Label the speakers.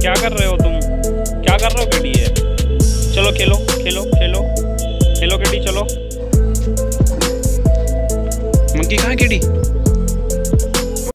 Speaker 1: क्या कर रहे हो तुम? क्या कर रहे हो केडी? है चलो खेलो खेलो खेलो खेलो केडी चलो। मंकी कहाँ है केडी?